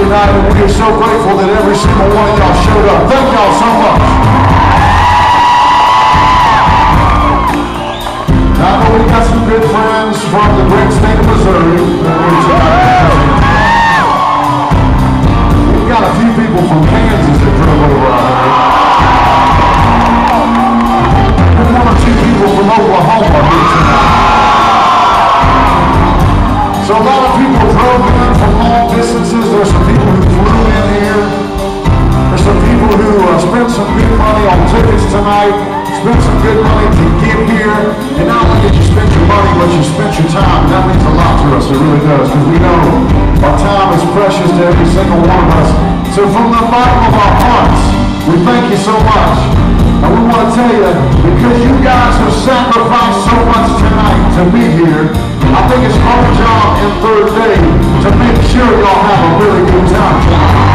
tonight, and we are so grateful that every single one of y'all showed up. Thank y'all so much. Now, I know we got some good friends from the great state of Missouri. We've got a few people from Kansas that drove over our way. And one or two people from Oklahoma here tonight. So a lot of people drove in from long distances. There's some people who flew in here. There's some people who spent some good money on tickets tonight, spent some good money to get here. And not only did you spend your money, but you spent your time. That means a lot to us, it really does, because we know our time is precious to every single one of us. So from the bottom of our hearts, we thank you so much. And we want to tell you, because you guys have sacrificed so much tonight to be here, I think it's our job in Third Day to make sure y'all have a really good time.